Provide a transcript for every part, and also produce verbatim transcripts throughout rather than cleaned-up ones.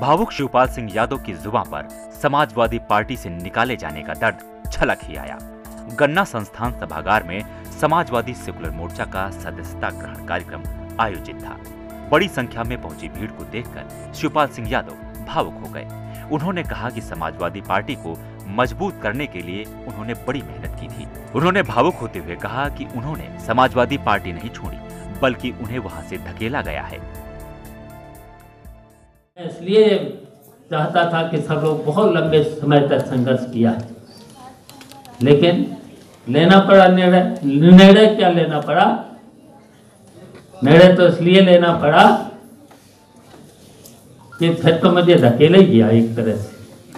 भावुक शिवपाल सिंह यादव की जुबान पर समाजवादी पार्टी से निकाले जाने का दर्द झलक ही आया। गन्ना संस्थान सभागार में समाजवादी सेकुलर मोर्चा का सदस्यता ग्रहण कार्यक्रम आयोजित था। बड़ी संख्या में पहुंची भीड़ को देखकर शिवपाल सिंह यादव भावुक हो गए। उन्होंने कहा कि समाजवादी पार्टी को मजबूत करने के लिए उन्होंने बड़ी मेहनत की थी। उन्होंने भावुक होते हुए कहा कि उन्होंने समाजवादी पार्टी नहीं छोड़ी, बल्कि उन्हें वहां से धकेला गया है। इसलिए चाहता था कि सब लोग बहुत लंबे समय तक संघर्ष किया है, लेकिन लेना पड़ा निर्णय। निर्णय क्या लेना पड़ा? निर्णय तो इसलिए लेना पड़ा कि फिर तो मुझे धकेला ही गया एक तरह से।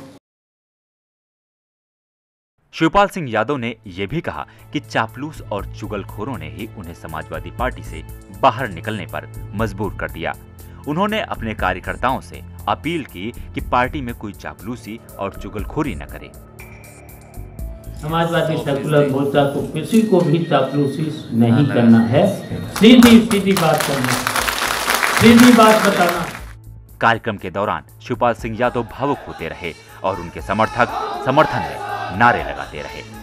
शिवपाल सिंह यादव ने यह भी कहा कि चापलूस और चुगलखोरों ने ही उन्हें समाजवादी पार्टी से बाहर निकलने पर मजबूर कर दिया। उन्होंने अपने कार्यकर्ताओं से अपील की कि पार्टी में कोई चापलूसी और चुगलखोरी न करे। समाजवादी सेकुलर मोर्चा को किसी को भी चापलूसी नहीं करना है, सीधी सीधी बात करना, सीधी बात बताना। कार्यक्रम के दौरान शिवपाल सिंह यादव भावुक होते रहे और उनके समर्थक समर्थन में नारे लगाते रहे।